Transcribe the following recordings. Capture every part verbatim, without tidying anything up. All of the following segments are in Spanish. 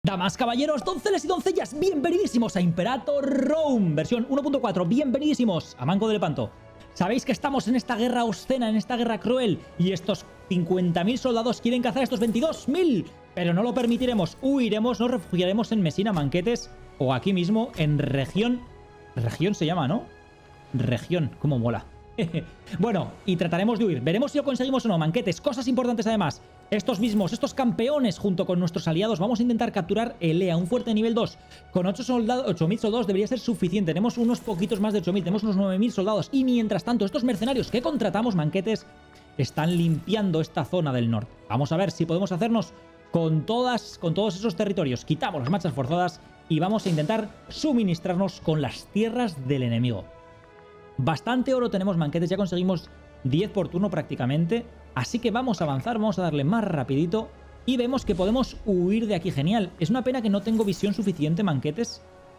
Damas, caballeros, donceles y doncellas, bienvenidísimos a Imperator Rome, versión uno punto cuatro, bienvenidísimos a Manco de Lepanto. Sabéis que estamos en esta guerra obscena, en esta guerra cruel, y estos cincuenta mil soldados quieren cazar a estos veintidós mil, pero no lo permitiremos, huiremos, nos refugiaremos en Mesina Manquetes, o aquí mismo en región, región se llama, ¿no? Región, cómo mola. Bueno, y trataremos de huir, veremos si lo conseguimos o no. Manquetes, cosas importantes además. Estos mismos, estos campeones junto con nuestros aliados, vamos a intentar capturar Elea, un fuerte de nivel dos. Con ocho mil soldados debería ser suficiente. Tenemos unos poquitos más de ocho mil, tenemos unos nueve mil soldados. Y mientras tanto, estos mercenarios que contratamos, Manquetes, están limpiando esta zona del norte. Vamos a ver si podemos hacernos con, todas, con todos esos territorios. Quitamos las marchas forzadas y vamos a intentar suministrarnos con las tierras del enemigo. Bastante oro tenemos, Manquetes, ya conseguimos diez por turno prácticamente, así que vamos a avanzar, vamos a darle más rapidito y vemos que podemos huir de aquí. Genial. Es una pena que no tengo visión suficiente, Manquetes,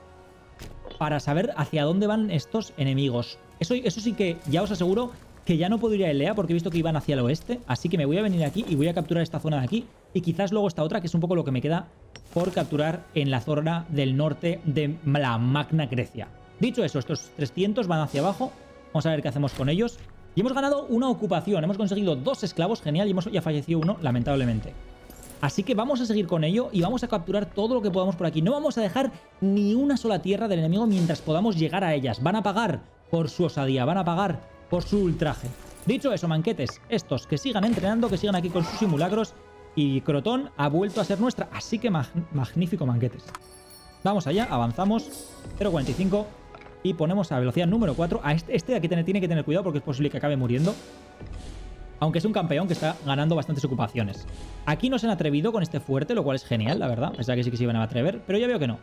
para saber hacia dónde van estos enemigos. Eso, eso sí que ya os aseguro que ya no puedo ir a Elea porque he visto que iban hacia el oeste, así que me voy a venir aquí y voy a capturar esta zona de aquí y quizás luego esta otra, que es un poco lo que me queda por capturar en la zona del norte de la Magna Grecia. Dicho eso, estos trescientos van hacia abajo. Vamos a ver qué hacemos con ellos. Y hemos ganado una ocupación. Hemos conseguido dos esclavos. Genial. Y hemos ya fallecido uno, lamentablemente. Así que vamos a seguir con ello y vamos a capturar todo lo que podamos por aquí. No vamos a dejar ni una sola tierra del enemigo mientras podamos llegar a ellas. Van a pagar por su osadía. Van a pagar por su ultraje. Dicho eso, Manquetes, estos que sigan entrenando, que sigan aquí con sus simulacros. Y Crotón ha vuelto a ser nuestra. Así que mag magnífico, Manquetes. Vamos allá. Avanzamos. cero coma cuarenta y cinco. Y ponemos a velocidad número cuatro. A este, este de aquí tiene, tiene que tener cuidado porque es posible que acabe muriendo. Aunque es un campeón que está ganando bastantes ocupaciones. Aquí no se han atrevido con este fuerte, lo cual es genial, la verdad. Pensaba que sí que se iban a atrever, pero ya veo que no.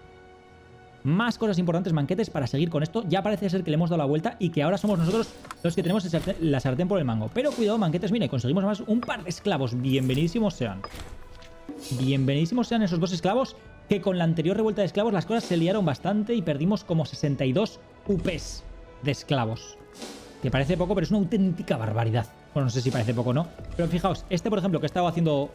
Más cosas importantes, Manquetes, para seguir con esto. Ya parece ser que le hemos dado la vuelta y que ahora somos nosotros los que tenemos el sartén, la sartén por el mango. Pero cuidado, Manquetes, mire, conseguimos más un par de esclavos. Bienvenidísimos sean. Bienvenidísimos sean esos dos esclavos, que con la anterior revuelta de esclavos las cosas se liaron bastante y perdimos como sesenta y dos U Pes de esclavos. Que parece poco, pero es una auténtica barbaridad. Bueno, no sé si parece poco o no. Pero fijaos, este, por ejemplo, que estaba haciendo...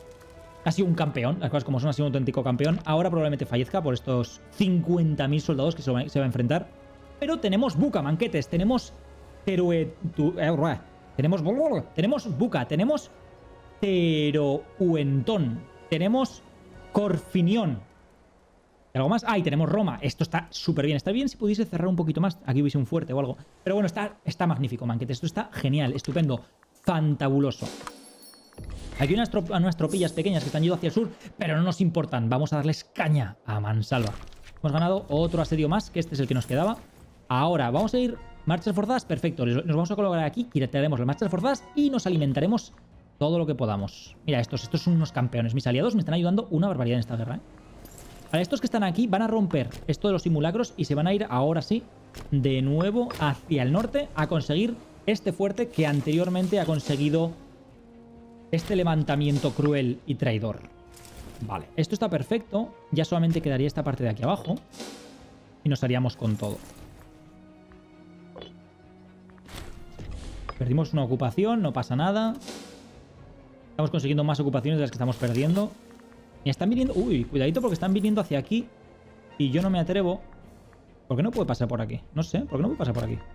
Ha sido un campeón. Las cosas como son, ha sido un auténtico campeón. Ahora probablemente fallezca por estos cincuenta mil soldados que se va, se va a enfrentar. Pero tenemos Buca, Manquetes. Tenemos... Terue... Tu, eh, tenemos... Tenemos Buca. Tenemos... Terouentón. Tenemos... Corfinión. ¿Algo más? Ah, y tenemos Roma. Esto está súper bien. Está bien si pudiese cerrar un poquito más. Aquí hubiese un fuerte o algo. Pero bueno, está, está magnífico, Manquetes. Esto está genial, estupendo, fantabuloso. Aquí hay unas, trop unas tropillas pequeñas que están yendo hacia el sur, pero no nos importan. Vamos a darles caña a mansalva. Hemos ganado otro asedio más, que este es el que nos quedaba. Ahora, vamos a ir marchas forzadas. Perfecto. Nos vamos a colocar aquí, quitaremos las marchas forzadas y nos alimentaremos todo lo que podamos. Mira, estos, estos son unos campeones. Mis aliados me están ayudando una barbaridad en esta guerra, ¿eh? Para estos que están aquí van a romper esto de los simulacros y se van a ir ahora sí de nuevo hacia el norte a conseguir este fuerte que anteriormente ha conseguido este levantamiento cruel y traidor. Vale, esto está perfecto. Ya solamente quedaría esta parte de aquí abajo y nos haríamos con todo. Perdimos una ocupación, no pasa nada. Estamos consiguiendo más ocupaciones de las que estamos perdiendo. Y están viniendo... Uy, cuidadito porque están viniendo hacia aquí. Y yo no me atrevo. ¿Por qué no puede pasar por aquí? No sé, ¿por qué no puede pasar por aquí?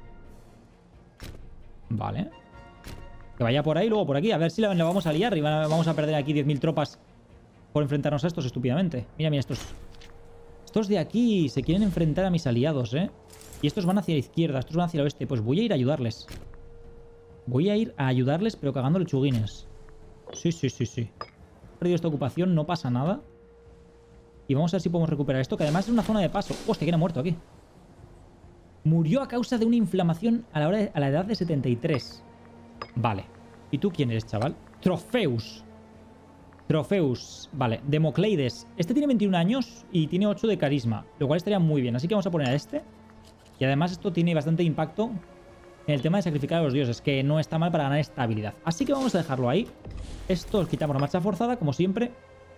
Vale. Que vaya por ahí, luego por aquí. A ver si la, la vamos a liar y vamos a perder aquí diez mil tropas por enfrentarnos a estos estúpidamente. Mira, mira, estos... Estos de aquí se quieren enfrentar a mis aliados, ¿eh? Y estos van hacia la izquierda, estos van hacia el oeste. Pues voy a ir a ayudarles. Voy a ir a ayudarles, pero cagando lechuguines. Sí, sí, sí, sí. He perdido esta ocupación, no pasa nada. Y vamos a ver si podemos recuperar esto, que además es una zona de paso. Hostia, ¿quién ha muerto aquí? Murió a causa de una inflamación a la, hora de, a la edad de setenta y tres. Vale. ¿Y tú quién eres, chaval? Trofeus. Trofeus. Vale. Democleides. Este tiene veintiún años y tiene ocho de carisma, lo cual estaría muy bien. Así que vamos a poner a este. Y además esto tiene bastante impacto en el tema de sacrificar a los dioses, que no está mal para ganar estabilidad. Así que vamos a dejarlo ahí. Esto quitamos la marcha forzada, como siempre.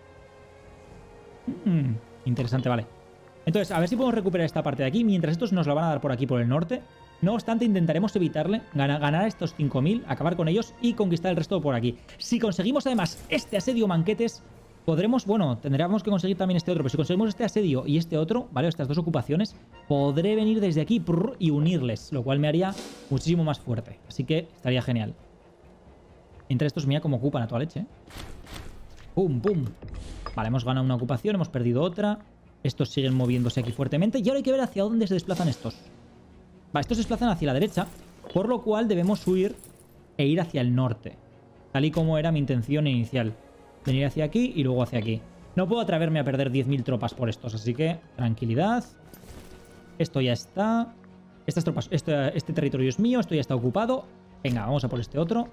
Mm, interesante, vale. Entonces, a ver si podemos recuperar esta parte de aquí, mientras estos nos la van a dar por aquí, por el norte. No obstante, intentaremos evitarle, ganar, ganar estos cinco mil, acabar con ellos y conquistar el resto por aquí. Si conseguimos además este asedio, Manquetes, Podremos, bueno, tendríamos que conseguir también este otro, pero si conseguimos este asedio y este otro, ¿vale? Estas dos ocupaciones, podré venir desde aquí prrr, y unirles, lo cual me haría muchísimo más fuerte. Así que estaría genial. Entre estos, mira cómo ocupan a toda leche, ¿eh? ¡Pum, pum! Vale, hemos ganado una ocupación, hemos perdido otra. Estos siguen moviéndose aquí fuertemente. Y ahora hay que ver hacia dónde se desplazan estos. Vale, estos se desplazan hacia la derecha, por lo cual debemos huir e ir hacia el norte. Tal y como era mi intención inicial. Venir hacia aquí y luego hacia aquí. No puedo atreverme a perder diez mil tropas por estos, así que tranquilidad. Esto ya está. Estas tropas, este, este territorio es mío, esto ya está ocupado. Venga, vamos a por este otro.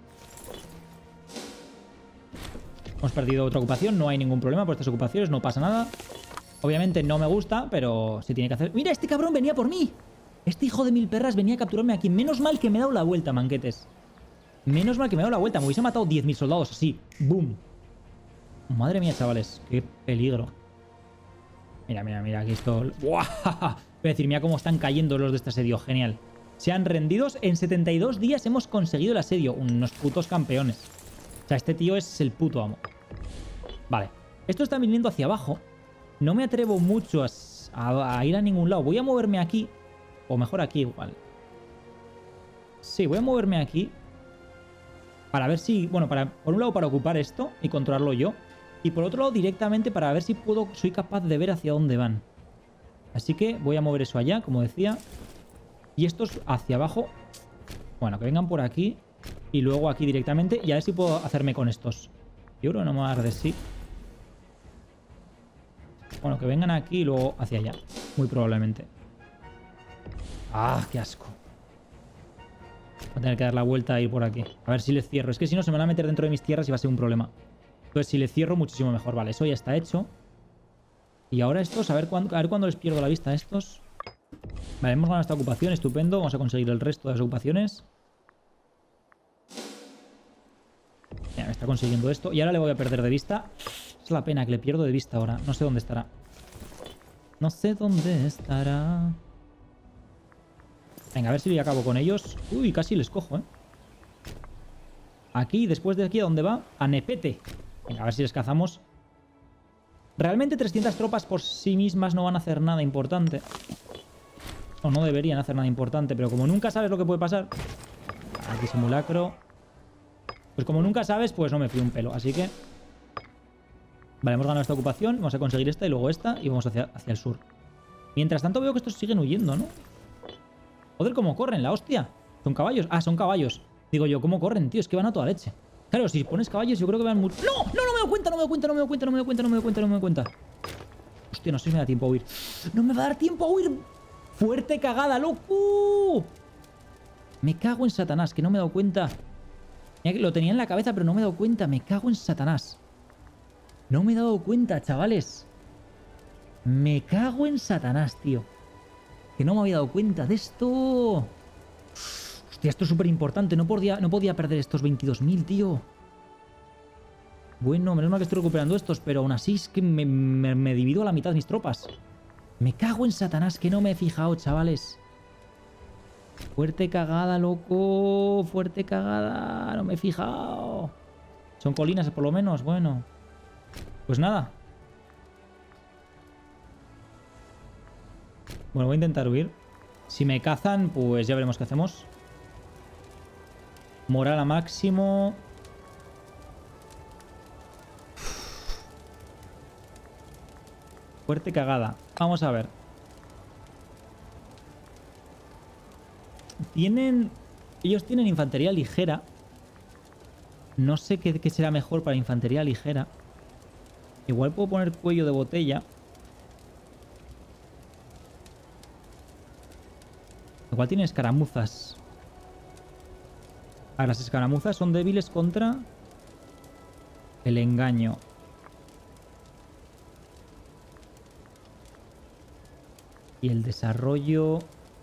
Hemos perdido otra ocupación, no hay ningún problema por estas ocupaciones, no pasa nada. Obviamente no me gusta, pero se tiene que hacer... ¡Mira, este cabrón venía por mí! Este hijo de mil perras venía a capturarme aquí. Menos mal que me he dado la vuelta, manquetes. Menos mal que me he dado la vuelta. Me hubiese matado diez mil soldados así. ¡Boom! Madre mía, chavales. ¡Qué peligro! Mira, mira, mira. Aquí esto... ¡Buah! Voy a decir, mira cómo están cayendo los de este asedio. Genial. Se han rendido. En setenta y dos días hemos conseguido el asedio. Unos putos campeones. O sea, este tío es el puto amo. Vale. Estos están viniendo hacia abajo. No me atrevo mucho a, a, a ir a ningún lado. Voy a moverme aquí. O mejor aquí igual. Sí, voy a moverme aquí. Para ver si... Bueno, para por un lado para ocupar esto y controlarlo yo. Y por otro lado directamente para ver si puedo soy capaz de ver hacia dónde van. Así que voy a mover eso allá, como decía. Y estos hacia abajo. Bueno, que vengan por aquí. Y luego aquí directamente. Y a ver si puedo hacerme con estos. Yo creo que no me va a dar de sí. Bueno, que vengan aquí y luego hacia allá. Muy probablemente. ¡Ah, qué asco! Voy a tener que dar la vuelta e ir por aquí. A ver si les cierro. Es que si no se me van a meter dentro de mis tierras y va a ser un problema. Entonces si les cierro muchísimo mejor. Vale, eso ya está hecho. Y ahora estos, a ver cuándo, a ver cuándo les pierdo la vista a estos. Vale, hemos ganado esta ocupación, estupendo. Vamos a conseguir el resto de las ocupaciones. Mira, me está consiguiendo esto. Y ahora le voy a perder de vista. Es la pena que le pierdo de vista ahora. No sé dónde estará. No sé dónde estará. Venga, a ver si acabo con ellos. Uy, casi les cojo, ¿eh? Aquí, después de aquí, ¿a dónde va? A Nepete. Venga, a ver si les cazamos. Realmente trescientas tropas por sí mismas no van a hacer nada importante. O no deberían hacer nada importante, pero como nunca sabes lo que puede pasar... Aquí simulacro. Pues como nunca sabes, pues no me fío un pelo. Así que... Vale, hemos ganado esta ocupación. Vamos a conseguir esta y luego esta. Y vamos hacia, hacia el sur. Mientras tanto veo que estos siguen huyendo, ¿no? Joder, cómo corren, la hostia. ¿Son caballos? Ah, son caballos. Digo yo, ¿cómo corren, tío? Es que van a toda leche. Claro, si pones caballos yo creo que van muy... ¡No! ¡No, no me doy cuenta! ¡No me doy cuenta! ¡No me doy cuenta! ¡No me doy cuenta! ¡No me doy cuenta! ¡No me doy cuenta! Hostia, no sé si me da tiempo a huir. ¡No me va a dar tiempo a huir! ¡Fuerte cagada, loco! Me cago en Satanás, que no me he dado cuenta. Mira que lo tenía en la cabeza, pero no me he dado cuenta. Me cago en Satanás. No me he dado cuenta, chavales. Me cago en Satanás, tío. Que no me había dado cuenta de esto. Hostia, esto es súper importante. No podía, no podía perder estos veintidós mil, tío. Bueno, menos mal que estoy recuperando estos, pero aún así es que me, me, me divido a la mitad mis tropas. Me cago en Satanás, que no me he fijado, chavales. Fuerte cagada, loco. Fuerte cagada. No me he fijado. Son colinas, por lo menos. Bueno. Pues nada. Bueno, voy a intentar huir. Si me cazan, pues ya veremos qué hacemos. Moral a máximo. Fuerte cagada. Vamos a ver. Tienen... Ellos tienen infantería ligera. No sé qué, qué será mejor para infantería ligera. Igual puedo poner cuello de botella. Igual tiene escaramuzas. A ver, las escaramuzas son débiles contra el engaño. Y el desarrollo...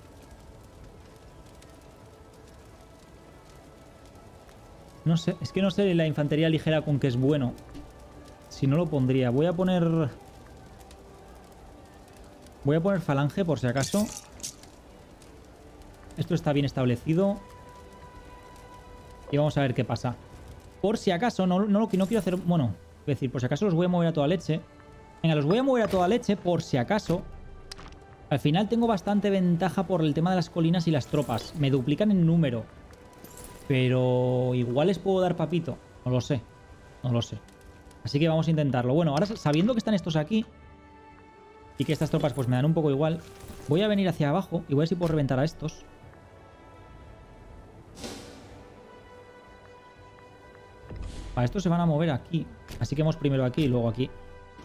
No sé, es que no sé la infantería ligera con que es bueno. Si no lo pondría. Voy a poner... Voy a poner falange por si acaso. Esto está bien establecido. Y vamos a ver qué pasa. Por si acaso, no, no, no quiero hacer... Bueno, decir, por si acaso los voy a mover a toda leche. Venga, los voy a mover a toda leche por si acaso. Al final tengo bastante ventaja por el tema de las colinas y las tropas. Me duplican en número. Pero igual les puedo dar papito. No lo sé. No lo sé. Así que vamos a intentarlo. Bueno, ahora sabiendo que están estos aquí y que estas tropas pues me dan un poco igual, voy a venir hacia abajo y voy a ver si puedo reventar a estos. Vale, estos se van a mover aquí. Así que vamos primero aquí y luego aquí.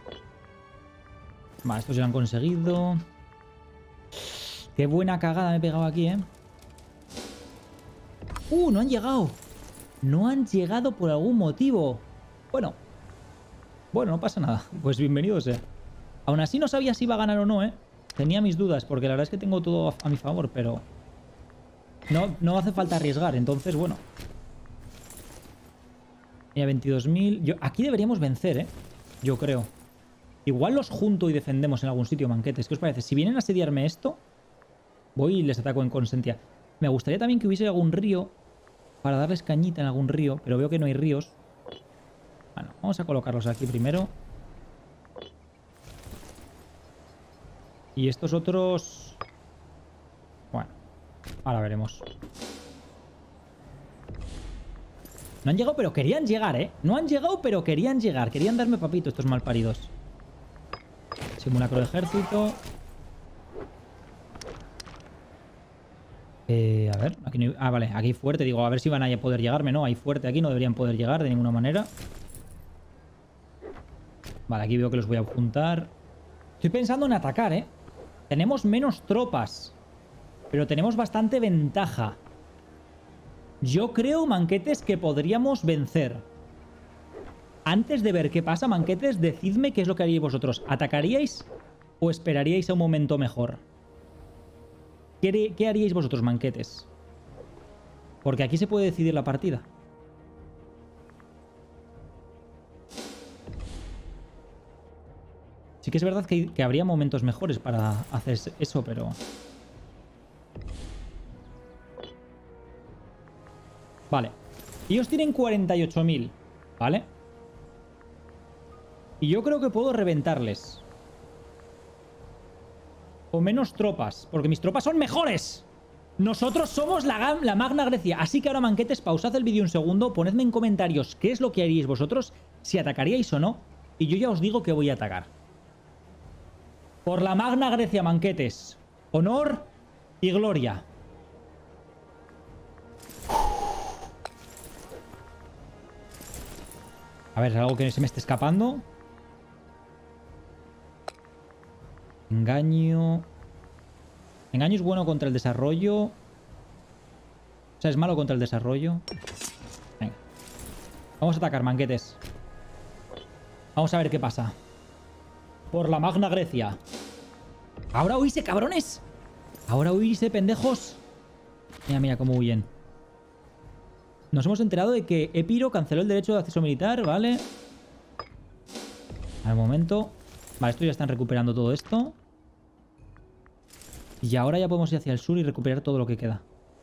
Vale, estos ya lo han conseguido. Qué buena cagada me he pegado aquí, ¿eh? ¡Uh! No han llegado. No han llegado por algún motivo. Bueno. Bueno, no pasa nada. Pues bienvenido sea. Aún así no sabía si iba a ganar o no, ¿eh? Tenía mis dudas, porque la verdad es que tengo todo a, a mi favor, pero... No, no hace falta arriesgar, entonces, bueno. Mira, veintidós mil... Yo, aquí deberíamos vencer, ¿eh? Yo creo. Igual los junto y defendemos en algún sitio, manquetes. ¿Qué os parece? Si vienen a asediarme esto, voy y les ataco en Consentia. Me gustaría también que hubiese algún río para darles cañita en algún río, pero veo que no hay ríos. Bueno, vamos a colocarlos aquí primero. Y estos otros... Bueno, ahora veremos. No han llegado, pero querían llegar, ¿eh? No han llegado, pero querían llegar. Querían darme papito estos malparidos. Simulacro de ejército. Eh, a ver, aquí no hay... Ah, vale, aquí hay fuerte. Digo, a ver si van a poder llegarme. No, hay fuerte aquí. No deberían poder llegar de ninguna manera. Vale, aquí veo que los voy a juntar. Estoy pensando en atacar, ¿eh? Tenemos menos tropas, pero tenemos bastante ventaja. Yo creo, manquetes, que podríamos vencer. Antes de ver qué pasa, manquetes, decidme qué es lo que haríais vosotros. ¿Atacaríais o esperaríais a un momento mejor? ¿Qué, qué haríais vosotros, manquetes? Porque aquí se puede decidir la partida. Sí que es verdad que, que habría momentos mejores para hacer eso, pero... Vale. Ellos tienen cuarenta y ocho mil, ¿vale? Y yo creo que puedo reventarles. O menos tropas, porque mis tropas son mejores. Nosotros somos la, la Magna Grecia. Así que ahora, manquetes, pausad el vídeo un segundo. Ponedme en comentarios qué es lo que haríais vosotros, si atacaríais o no. Y yo ya os digo que voy a atacar. Por la Magna Grecia, manquetes. Honor y gloria. A ver, algo que se me esté escapando. Engaño. Engaño es bueno contra el desarrollo. O sea, es malo contra el desarrollo. Venga. Vamos a atacar, manquetes. Vamos a ver qué pasa. Por la Magna Grecia. Ahora huirse, cabrones. Ahora huirse, pendejos. Mira, mira cómo huyen. Nos hemos enterado de que Epiro canceló el derecho de acceso militar, ¿vale? Al momento. Vale, estos ya están recuperando todo esto. Y ahora ya podemos ir hacia el sur y recuperar todo lo que queda.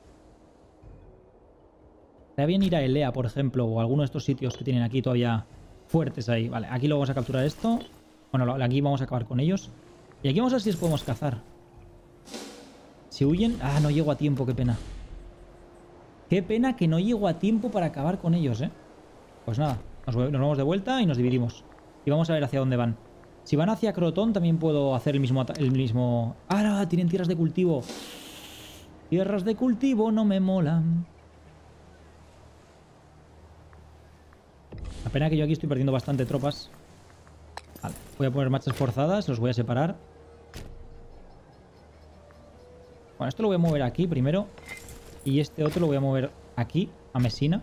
Estaría bien ir a Elea, por ejemplo, o a alguno de estos sitios que tienen aquí todavía fuertes ahí. Vale, aquí lo vamos a capturar esto. Bueno, aquí vamos a acabar con ellos. Y aquí vamos a ver si les podemos cazar. Si huyen... Ah, no llego a tiempo, qué pena. Qué pena que no llego a tiempo para acabar con ellos, ¿eh? Pues nada, nos, nos vamos de vuelta y nos dividimos. Y vamos a ver hacia dónde van. Si van hacia Crotón también puedo hacer el mismo... El mismo... ¡Ah! Tienen tierras de cultivo. Tierras de cultivo no me molan. La pena que yo aquí estoy perdiendo bastante tropas. Vale, voy a poner marchas forzadas, los voy a separar. Bueno, esto lo voy a mover aquí primero. Y este otro lo voy a mover aquí, a Messina.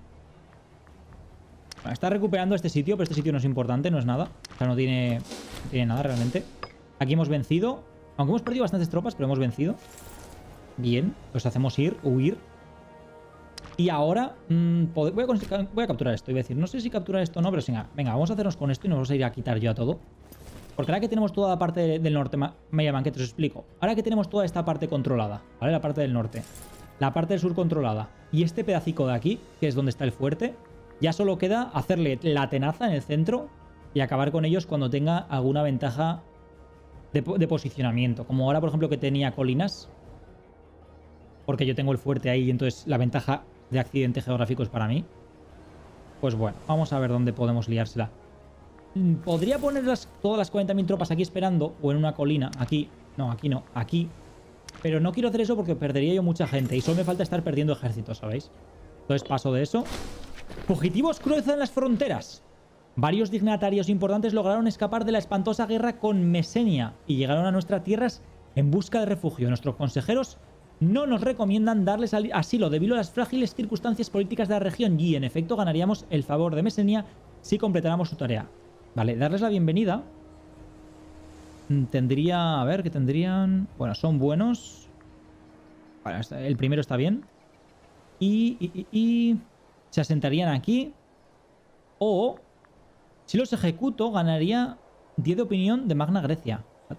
Bueno, está recuperando este sitio, pero este sitio no es importante, no es nada. O sea, no tiene, no tiene nada realmente. Aquí hemos vencido. Aunque hemos perdido bastantes tropas, pero hemos vencido. Bien, los hacemos ir, huir. Y ahora mmm, voy, a, voy a capturar esto. Iba a decir, no sé si capturar esto o no, pero venga, venga, vamos a hacernos con esto y nos vamos a ir a quitar yo a todo. Porque ahora que tenemos toda la parte del norte, media manquete, os explico. Ahora que tenemos toda esta parte controlada, ¿vale? La parte del norte. La parte del sur controlada. Y este pedacico de aquí, que es donde está el fuerte, Ya solo queda hacerle la tenaza en el centro y acabar con ellos cuando tenga alguna ventaja de, de posicionamiento. Como ahora, por ejemplo, que tenía colinas. Porque yo tengo el fuerte ahí y entonces la ventaja de accidente geográfico es para mí. Pues bueno, vamos a ver dónde podemos liársela. Podría poner las, todas las cuarenta mil tropas aquí esperando, o en una colina, aquí. No, aquí no, aquí. Pero no quiero hacer eso porque perdería yo mucha gente y solo me falta estar perdiendo ejércitos, ¿sabéis? Entonces paso de eso. Fugitivos cruzan las fronteras. Varios dignatarios importantes lograron escapar de la espantosa guerra con Mesenia y llegaron a nuestras tierras en busca de refugio. Nuestros consejeros no nos recomiendan darles asilo debido a las frágiles circunstancias políticas de la región y, en efecto, ganaríamos el favor de Mesenia si completáramos su tarea. Vale, darles la bienvenida. Tendría... A ver, ¿qué tendrían? Bueno, son buenos. Vale, el primero está bien. Y, y, y, y... se asentarían aquí. O... si los ejecuto, ganaría diez de opinión de Magna Grecia.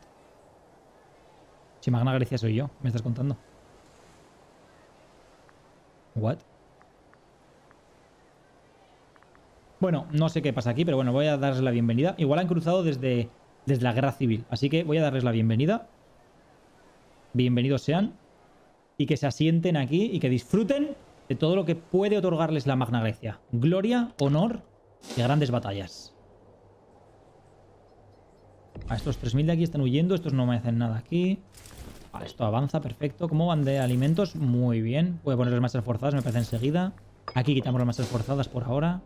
Si Magna Grecia soy yo, me estás contando. What? Bueno, no sé qué pasa aquí, pero bueno, voy a darles la bienvenida. Igual han cruzado desde, desde la guerra civil, así que voy a darles la bienvenida. Bienvenidos sean. Y que se asienten aquí y que disfruten de todo lo que puede otorgarles la Magna Grecia. Gloria, honor y grandes batallas. A estos tres mil de aquí están huyendo, estos no me hacen nada aquí. Vale, esto avanza, perfecto. ¿Cómo van de alimentos? Muy bien. Voy a poner las masas forzadas, me parece enseguida. Aquí quitamos las masas forzadas por ahora.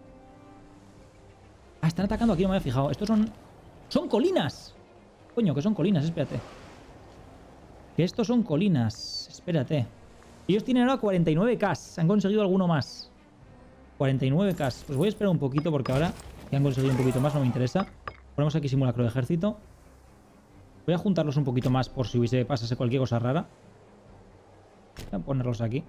Ah, están atacando aquí, no me había fijado. Estos son... ¡son colinas! Coño, que son colinas, espérate. Que estos son colinas, espérate. Ellos tienen ahora cuarenta y nueve K. Han conseguido alguno más. cuarenta y nueve K. Pues voy a esperar un poquito porque ahora que han conseguido un poquito más no me interesa. Ponemos aquí simulacro de ejército. Voy a juntarlos un poquito más por si hubiese pasase cualquier cosa rara. Voy a ponerlos aquí.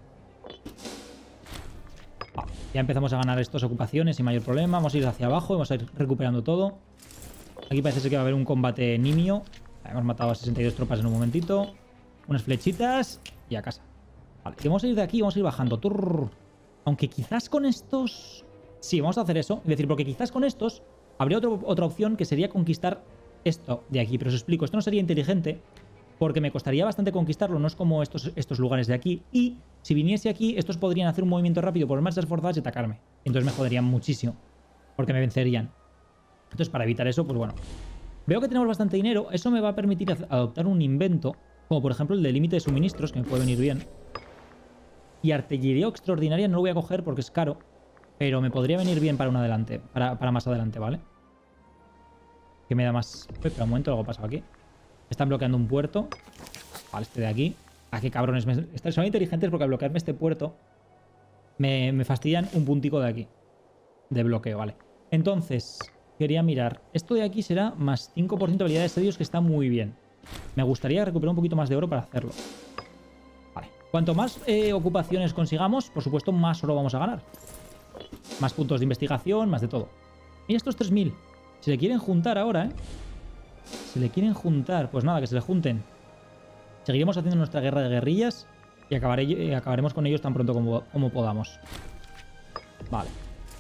Ah, ya empezamos a ganar estas ocupaciones sin mayor problema. Vamos a ir hacia abajo, vamos a ir recuperando todo. Aquí parece ser que va a haber un combate nimio. Hemos matado a sesenta y dos tropas en un momentito. Unas flechitas y a casa. Vale, y vamos a ir de aquí, vamos a ir bajando. Turr. Aunque quizás con estos... sí, vamos a hacer eso. Es decir, porque quizás con estos habría otro, otra opción que sería conquistar esto de aquí. Pero os explico, esto no sería inteligente porque me costaría bastante conquistarlo. No es como estos, estos lugares de aquí. Y si viniese aquí, estos podrían hacer un movimiento rápido por marchas forzadas y atacarme. Entonces me joderían muchísimo porque me vencerían. Entonces para evitar eso, pues bueno. Veo que tenemos bastante dinero. Eso me va a permitir adoptar un invento, como por ejemplo el de límite de suministros, que me puede venir bien. Y artillería extraordinaria no lo voy a coger porque es caro. Pero me podría venir bien para un adelante. Para, para más adelante, ¿vale? Que me da más... Uy, espera un momento, algo ha pasado aquí. Están bloqueando un puerto. Vale, este de aquí. Ah, qué cabrones. Me... son inteligentes porque al bloquearme este puerto me, me fastidian un puntico de aquí. De bloqueo, vale. Entonces, quería mirar. Esto de aquí será más cinco por ciento de habilidad de asedios, que está muy bien. Me gustaría recuperar un poquito más de oro para hacerlo. Vale. Cuanto más eh, ocupaciones consigamos, por supuesto, más oro vamos a ganar. Más puntos de investigación, más de todo. Mira estos tres mil. Se le quieren juntar ahora, ¿eh? Se le quieren juntar. Pues nada, que se le junten. Seguiremos haciendo nuestra guerra de guerrillas y acabaré, eh, acabaremos con ellos tan pronto como, como podamos. Vale.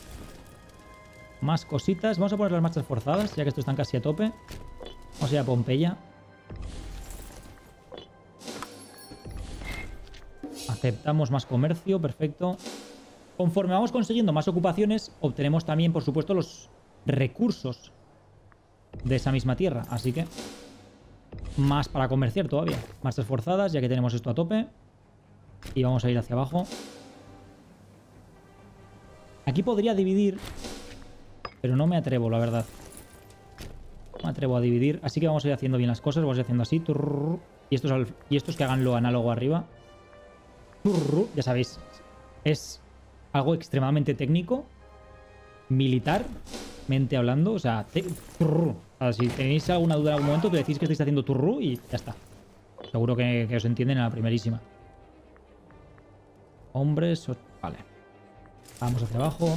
Más cositas. Vamos a poner las marchas forzadas, ya que estos están casi a tope. Vamos a ir a Pompeya. Aceptamos más comercio, perfecto. Conforme vamos consiguiendo más ocupaciones, obtenemos también, por supuesto, los recursos de esa misma tierra. Así que más para comerciar todavía. Marchas forzadas, ya que tenemos esto a tope. Y vamos a ir hacia abajo. Aquí podría dividir, pero no me atrevo, la verdad. No me atrevo a dividir. Así que vamos a ir haciendo bien las cosas. Vamos a ir haciendo así. Y estos, al... y estos que hagan lo análogo arriba. Ya sabéis, es algo extremadamente técnico, militarmente hablando. O sea, te... o sea, si tenéis alguna duda en algún momento, te decís que estáis haciendo turru y ya está. Seguro que, que os entienden a la primerísima. Hombres... Vale. Vamos hacia abajo.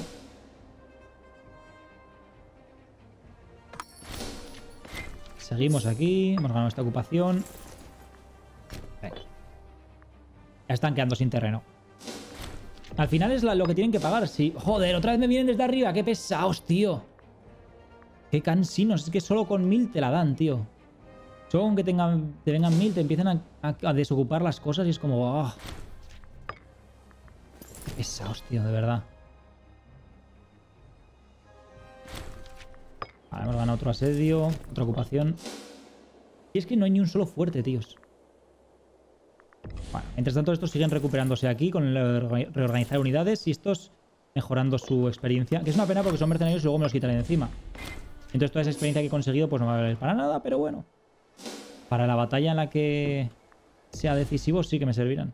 Seguimos aquí. Hemos ganado esta ocupación. Venga. Ya están quedando sin terreno. Al final es la, lo que tienen que pagar. Sí. Joder, otra vez me vienen desde arriba. Qué pesados, tío. Qué cansinos. Es que solo con mil te la dan, tío. Solo con que tengan, te vengan mil te empiezan a, a, a desocupar las cosas y es como... Oh. Qué pesados, tío, de verdad. Vale, hemos ganado otro asedio, otra ocupación. Y es que no hay ni un solo fuerte, tíos. Bueno, mientras tanto estos siguen recuperándose aquí con el reorganizar unidades y estos mejorando su experiencia. Que es una pena porque son mercenarios y luego me los quitan de encima. Entonces toda esa experiencia que he conseguido pues no me va a valer para nada, pero bueno. Para la batalla en la que sea decisivo sí que me servirán.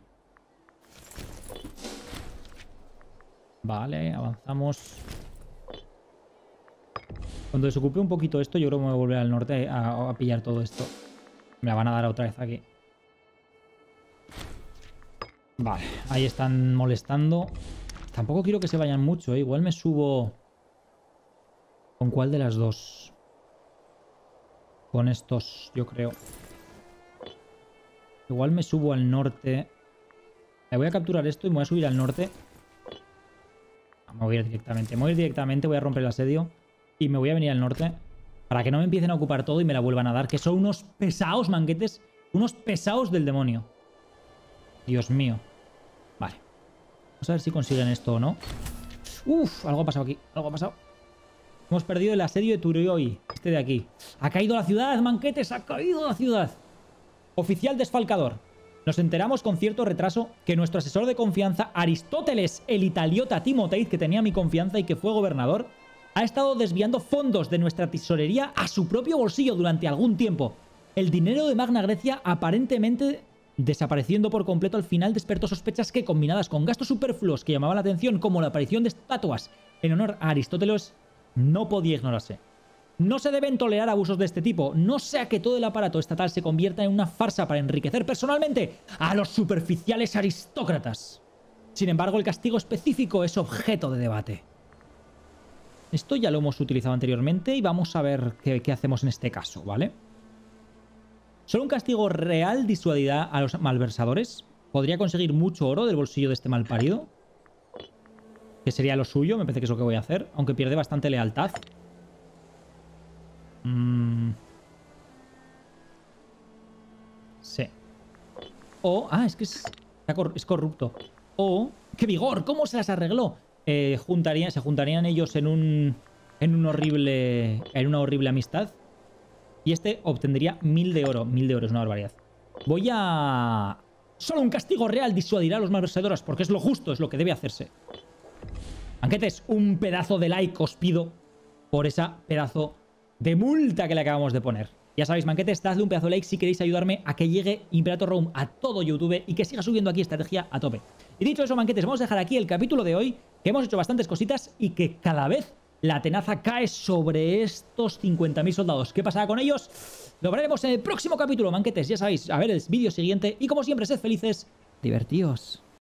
Vale, avanzamos. Cuando desocupe un poquito esto, yo creo que me voy a volver al norte a, a pillar todo esto. Me la van a dar otra vez aquí. Vale, ahí están molestando. Tampoco quiero que se vayan mucho, ¿eh? Igual me subo... ¿Con cuál de las dos? Con estos, yo creo. Igual me subo al norte. Me voy a capturar esto y me voy a subir al norte. Me voy a ir directamente. Me voy a ir directamente, voy a romper el asedio. Y me voy a venir al norte. Para que no me empiecen a ocupar todo y me la vuelvan a dar. Que son unos pesados manguetes. Unos pesados del demonio. Dios mío. Vale. Vamos a ver si consiguen esto o no. Uf, algo ha pasado aquí. Algo ha pasado. Hemos perdido el asedio de Turioi. Este de aquí. Ha caído la ciudad, manquetes. Ha caído la ciudad. Oficial desfalcador. Nos enteramos con cierto retraso que nuestro asesor de confianza, Aristóteles, el italiota Timotei, que tenía mi confianza y que fue gobernador, ha estado desviando fondos de nuestra tesorería a su propio bolsillo durante algún tiempo. El dinero de Magna Grecia aparentemente desapareciendo por completo al final despertó sospechas que, combinadas con gastos superfluos que llamaban la atención, como la aparición de estatuas en honor a Aristóteles, no podía ignorarse. No se deben tolerar abusos de este tipo, no sea que todo el aparato estatal se convierta en una farsa para enriquecer personalmente a los superficiales aristócratas. Sin embargo, el castigo específico es objeto de debate. Esto ya lo hemos utilizado anteriormente y vamos a ver qué, qué hacemos en este caso, ¿vale? Solo un castigo real disuadirá a los malversadores. Podría conseguir mucho oro del bolsillo de este malparido, que sería lo suyo, me parece que es lo que voy a hacer, aunque pierde bastante lealtad. Mm. Sí. O... Ah, es que es, es corrupto. O... ¡Qué vigor! ¿Cómo se las arregló? Eh, juntarían, se juntarían ellos en un... En un horrible... En una horrible amistad. Y este obtendría mil de oro. Mil de oro es una barbaridad. Voy a... Solo un castigo real disuadirá a los malversadores, porque es lo justo, es lo que debe hacerse. Banquetes, un pedazo de like os pido por esa pedazo de multa que le acabamos de poner. Ya sabéis, banquetes, dadle un pedazo de like si queréis ayudarme a que llegue Imperator Rome a todo YouTube y que siga subiendo aquí estrategia a tope. Y dicho eso, banquetes, vamos a dejar aquí el capítulo de hoy, que hemos hecho bastantes cositas y que cada vez la tenaza cae sobre estos cincuenta mil soldados. ¿Qué pasará con ellos? Lo veremos en el próximo capítulo, banquetes. Ya sabéis, a ver el vídeo siguiente y como siempre, sed felices, divertíos.